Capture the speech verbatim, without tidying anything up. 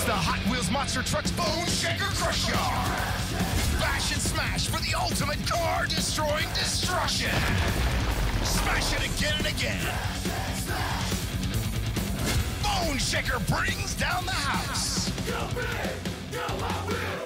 It's the Hot Wheels Monster Trucks Bone Shaker Crush Yard. Bash and smash for the ultimate car-destroying destruction. Smash it again and again. Bone Shaker brings down the house. Go big, go Hot Wheels.